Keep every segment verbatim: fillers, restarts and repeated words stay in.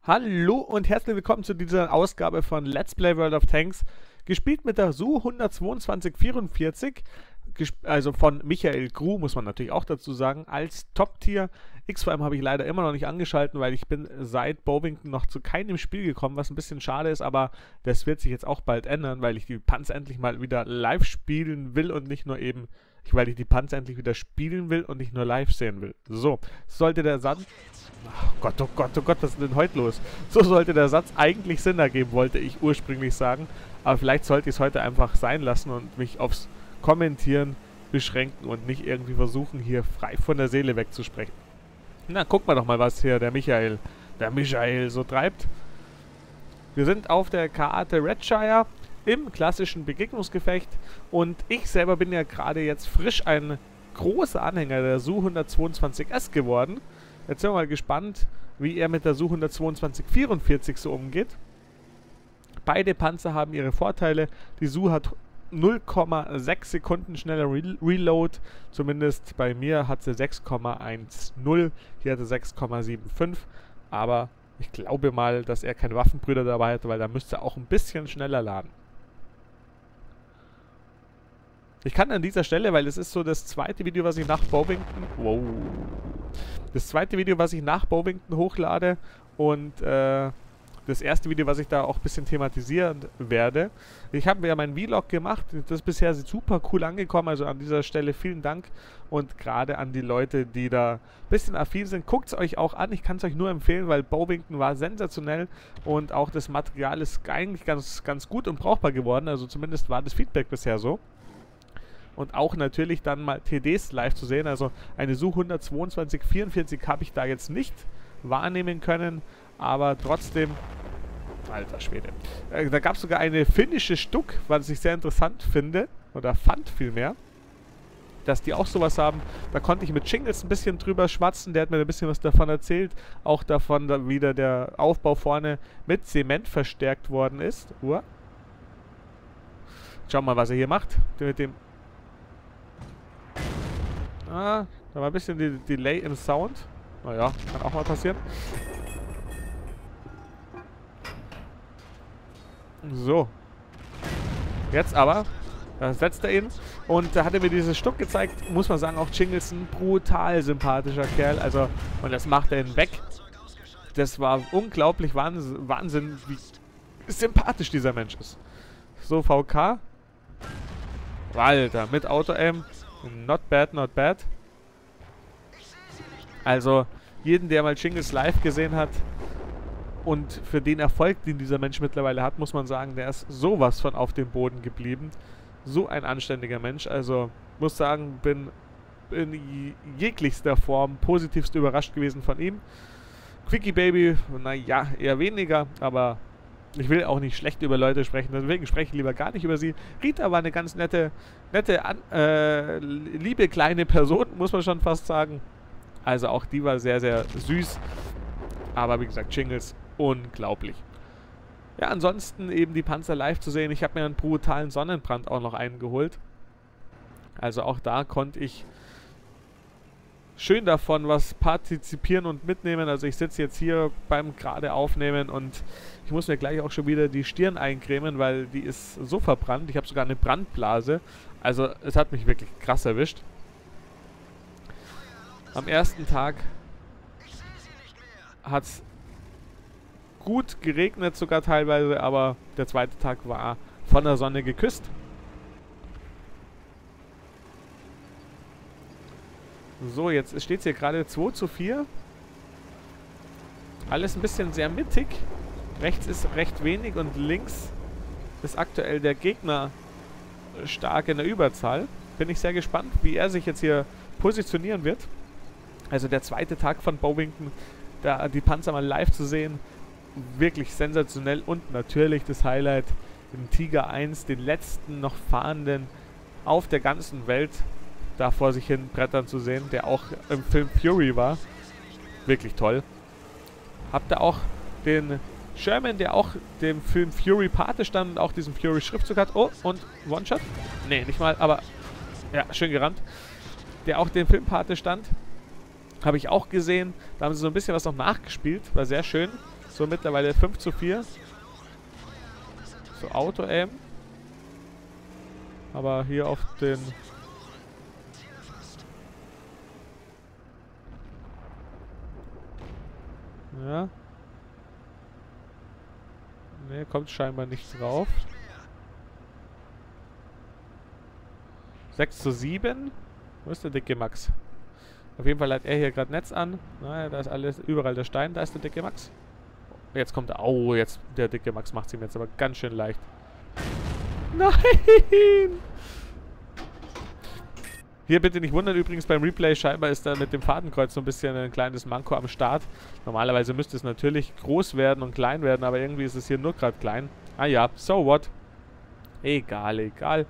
Hallo und herzlich willkommen zu dieser Ausgabe von Let's Play World of Tanks, gespielt mit der S U hundertzweiundzwanzig vierundvierzig, also von Michael Gru, muss man natürlich auch dazu sagen, als Top-Tier. X V M habe ich leider immer noch nicht angeschalten, weil ich bin seit Bovington noch zu keinem Spiel gekommen, was ein bisschen schade ist, aber das wird sich jetzt auch bald ändern, weil ich die Panzer endlich mal wieder live spielen will und nicht nur eben, weil ich die Panzer endlich wieder spielen will und nicht nur live sehen will. So, sollte der Satz... Oh Gott, oh Gott, oh Gott, was ist denn heute los? So sollte der Satz eigentlich Sinn ergeben, wollte ich ursprünglich sagen. Aber vielleicht sollte ich es heute einfach sein lassen und mich aufs Kommentieren beschränken und nicht irgendwie versuchen, hier frei von der Seele wegzusprechen. Na, gucken wir doch mal, was hier der Michael, der Michael so treibt. Wir sind auf der Karte Redshire im klassischen Begegnungsgefecht und ich selber bin ja gerade jetzt frisch ein großer Anhänger der S U hundertzweiundzwanzig S geworden. Jetzt sind wir mal gespannt, wie er mit der S U hundertzweiundzwanzig vierundvierzig so umgeht. Beide Panzer haben ihre Vorteile. Die S U hat null Komma sechs Sekunden schneller Re Reload. Zumindest bei mir hat sie sechs Komma zehn. Hier hat sie sechs Komma fünfundsiebzig. Aber ich glaube mal, dass er keine Waffenbrüder dabei hat, weil da müsste er auch ein bisschen schneller laden. Ich kann an dieser Stelle, weil es ist so das zweite Video, was ich nach Bovington... Wow. Das zweite Video, was ich nach Bovington hochlade und äh, das erste Video, was ich da auch ein bisschen thematisieren werde. Ich habe ja meinen Vlog gemacht, das ist bisher super cool angekommen, also an dieser Stelle vielen Dank und gerade an die Leute, die da ein bisschen affin sind, guckt es euch auch an, ich kann es euch nur empfehlen, weil Bovington war sensationell und auch das Material ist eigentlich ganz, ganz gut und brauchbar geworden, also zumindest war das Feedback bisher so. Und auch natürlich dann mal T Ds live zu sehen. Also eine S U hundertzweiundzwanzig vierundvierzig habe ich da jetzt nicht wahrnehmen können. Aber trotzdem, alter Schwede. Äh, da gab es sogar eine finnische Stuck, was ich sehr interessant finde. Oder fand vielmehr. Dass die auch sowas haben. Da konnte ich mit Shingles ein bisschen drüber schwatzen. Der hat mir ein bisschen was davon erzählt. Auch davon, da wieder der Aufbau vorne mit Zement verstärkt worden ist. Uah. Schauen wir mal, was er hier macht. Mit dem... Ah, da war ein bisschen die Delay im Sound. Naja, kann auch mal passieren. So. Jetzt aber, da setzt er ihn. Und da hat er mir dieses Stück gezeigt. Muss man sagen, auch Jingles ein brutal sympathischer Kerl. Also, und das macht er ihn weg. Das war unglaublich Wahnsinn, Wahnsinn, wie sympathisch dieser Mensch ist. So, V K. Alter, mit Auto-Aim. Not bad, not bad. Also, jeden, der mal Jingles live gesehen hat und für den Erfolg, den dieser Mensch mittlerweile hat, muss man sagen, der ist sowas von auf dem Boden geblieben. So ein anständiger Mensch. Also, muss sagen, bin in jeglichster Form positivst überrascht gewesen von ihm. Quickie Baby, naja, eher weniger, aber... Ich will auch nicht schlecht über Leute sprechen, deswegen spreche ich lieber gar nicht über sie. Rita war eine ganz nette, nette, an, äh, liebe kleine Person, muss man schon fast sagen. Also auch die war sehr, sehr süß. Aber wie gesagt, Jingles, unglaublich. Ja, ansonsten eben die Panzer live zu sehen. Ich habe mir einen brutalen Sonnenbrand auch noch eingeholt. Also auch da konnte ich schön davon was partizipieren und mitnehmen. Also ich sitze jetzt hier beim gerade Aufnehmen und ich muss mir gleich auch schon wieder die Stirn eincremen, weil die ist so verbrannt. Ich habe sogar eine Brandblase. Also es hat mich wirklich krass erwischt. Am ersten Tag hat es gut geregnet sogar teilweise, aber der zweite Tag war von der Sonne geküsst. So, jetzt steht es hier gerade zwei zu vier. Alles ein bisschen sehr mittig. Rechts ist recht wenig und links ist aktuell der Gegner stark in der Überzahl. Bin ich sehr gespannt, wie er sich jetzt hier positionieren wird. Also der zweite Tag von Bovington, da die Panzer mal live zu sehen, wirklich sensationell. Und natürlich das Highlight, den Tiger eins, den letzten noch fahrenden auf der ganzen Welt, da vor sich hin brettern zu sehen, der auch im Film Fury war. Wirklich toll. Habt ihr auch den Sherman, der auch dem Film Fury Pate stand und auch diesen Fury-Schriftzug hat. Oh, und One-Shot? Nee, nicht mal, aber ja, schön gerannt. Der auch dem Film Pate stand. Habe ich auch gesehen. Da haben sie so ein bisschen was noch nachgespielt. War sehr schön. So mittlerweile fünf zu vier. So Auto-Aim. Aber hier auf den... Ja. Ne, kommt scheinbar nicht drauf. sechs zu sieben. Wo ist der dicke Max? Auf jeden Fall hat er hier gerade Netz an. Naja, da ist alles, überall der Stein. Da ist der dicke Max. Jetzt kommt er. Oh, jetzt, der dicke Max macht es ihm jetzt aber ganz schön leicht. Nein! Hier bitte nicht wundern, übrigens beim Replay scheinbar ist da mit dem Fadenkreuz so ein bisschen ein kleines Manko am Start. Normalerweise müsste es natürlich groß werden und klein werden, aber irgendwie ist es hier nur gerade klein. Ah ja, so what? Egal, egal.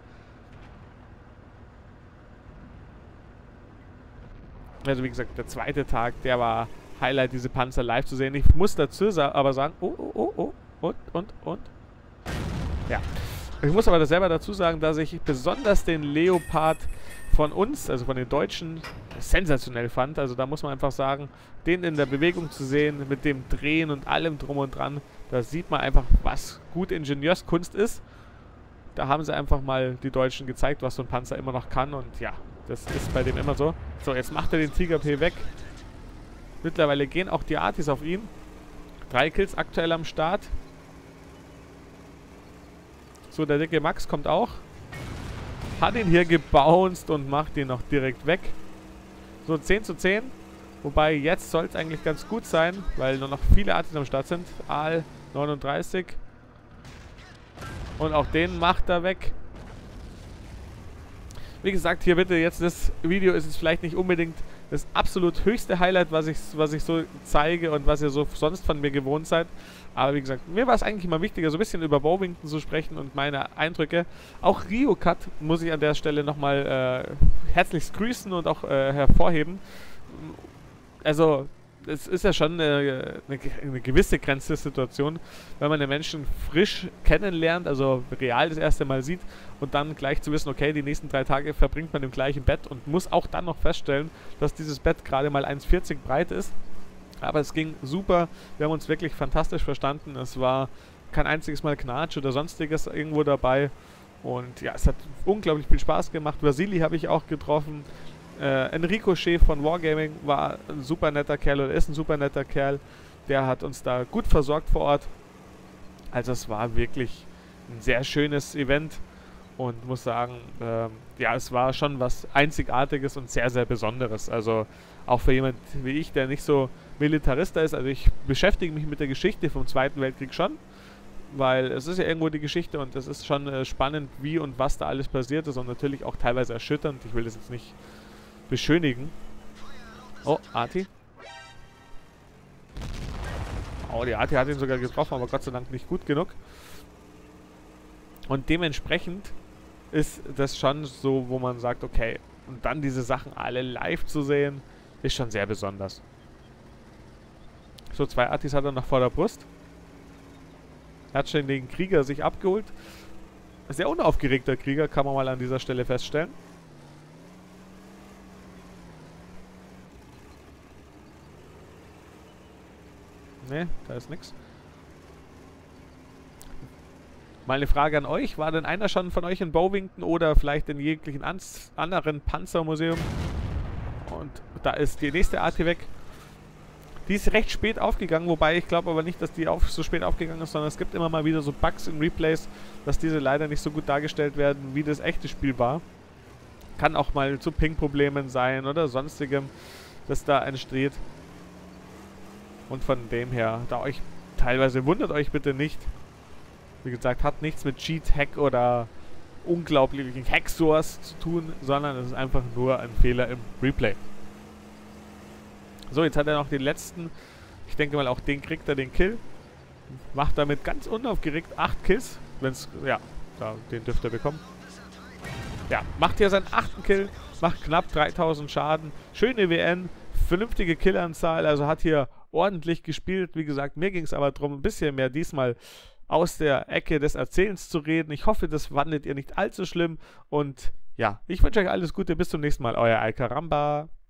Also wie gesagt, der zweite Tag, der war Highlight, diese Panzer live zu sehen. Ich muss dazu sa aber sagen, oh, oh, oh, oh, und, und, und. Ja. Ich muss aber selber dazu sagen, dass ich besonders den Leopard von uns, also von den Deutschen, sensationell fand. Also da muss man einfach sagen, den in der Bewegung zu sehen, mit dem Drehen und allem drum und dran, da sieht man einfach, was gute Ingenieurskunst ist. Da haben sie einfach mal die Deutschen gezeigt, was so ein Panzer immer noch kann und ja, das ist bei dem immer so. So, jetzt macht er den Tiger P weg. Mittlerweile gehen auch die Artis auf ihn. Drei Kills aktuell am Start. So, der dicke Max kommt auch. Hat ihn hier gebounced und macht ihn noch direkt weg. So, zehn zu zehn. Wobei, jetzt soll es eigentlich ganz gut sein, weil nur noch viele Artis am Start sind. Aal neununddreißig. Und auch den macht er weg. Wie gesagt, hier bitte jetzt, das Video ist jetzt vielleicht nicht unbedingt das absolut höchste Highlight, was ich, was ich so zeige und was ihr so sonst von mir gewohnt seid. Aber wie gesagt, mir war es eigentlich immer wichtiger, so ein bisschen über Bovington zu sprechen und meine Eindrücke. Auch Rio-Cut muss ich an der Stelle nochmal äh, herzlichst grüßen und auch äh, hervorheben. Also, es ist ja schon eine, eine, eine gewisse Grenzsituation, wenn man den Menschen frisch kennenlernt, also real das erste Mal sieht und dann gleich zu wissen, okay, die nächsten drei Tage verbringt man im gleichen Bett und muss auch dann noch feststellen, dass dieses Bett gerade mal eins vierzig breit ist. Aber es ging super, wir haben uns wirklich fantastisch verstanden, es war kein einziges Mal Knatsch oder sonstiges irgendwo dabei und ja, es hat unglaublich viel Spaß gemacht. Vasili habe ich auch getroffen. Äh, Enrico Chef von Wargaming war ein super netter Kerl oder ist ein super netter Kerl. Der hat uns da gut versorgt vor Ort. Also es war wirklich ein sehr schönes Event und muss sagen, ähm, ja, es war schon was Einzigartiges und sehr, sehr Besonderes. Also auch für jemand wie ich, der nicht so Militarist ist. Also ich beschäftige mich mit der Geschichte vom Zweiten Weltkrieg schon, weil es ist ja irgendwo die Geschichte und es ist schon äh, spannend, wie und was da alles passiert ist und natürlich auch teilweise erschütternd. Ich will das jetzt nicht beschönigen. Oh, Arti. Oh, die Arti hat ihn sogar getroffen, aber Gott sei Dank nicht gut genug. Und dementsprechend ist das schon so, wo man sagt, okay, und dann diese Sachen alle live zu sehen, ist schon sehr besonders. So, zwei Artis hat er noch vor der Brust. Er hat schon den Krieger sich abgeholt. Sehr unaufgeregter Krieger, kann man mal an dieser Stelle feststellen. Ne, da ist nichts. Mal eine Frage an euch. War denn einer schon von euch in Bovington oder vielleicht in jeglichen anderen Panzermuseum? Und da ist die nächste Arti weg. Die ist recht spät aufgegangen, wobei ich glaube aber nicht, dass die auf, so spät aufgegangen ist, sondern es gibt immer mal wieder so Bugs in Replays, dass diese leider nicht so gut dargestellt werden, wie das echte Spiel war. Kann auch mal zu Ping-Problemen sein oder sonstigem, das da entsteht. Und von dem her, da euch teilweise wundert euch bitte nicht. Wie gesagt, hat nichts mit Cheat, Hack oder unglaublichen Hack-Source zu tun, sondern es ist einfach nur ein Fehler im Replay. So, jetzt hat er noch den letzten. Ich denke mal, auch den kriegt er, den Kill. Macht damit ganz unaufgeregt acht Kills. Wenn's, ja, da, den dürfte er bekommen. Ja, macht hier seinen achten Kill. Macht knapp dreitausend Schaden. Schöne W N. Vernünftige Killanzahl. Also hat hier ordentlich gespielt. Wie gesagt, mir ging es aber darum, ein bisschen mehr diesmal aus der Ecke des Erzählens zu reden. Ich hoffe, das fandet ihr nicht allzu schlimm. Und ja, ich wünsche euch alles Gute. Bis zum nächsten Mal. Euer Alcaramba.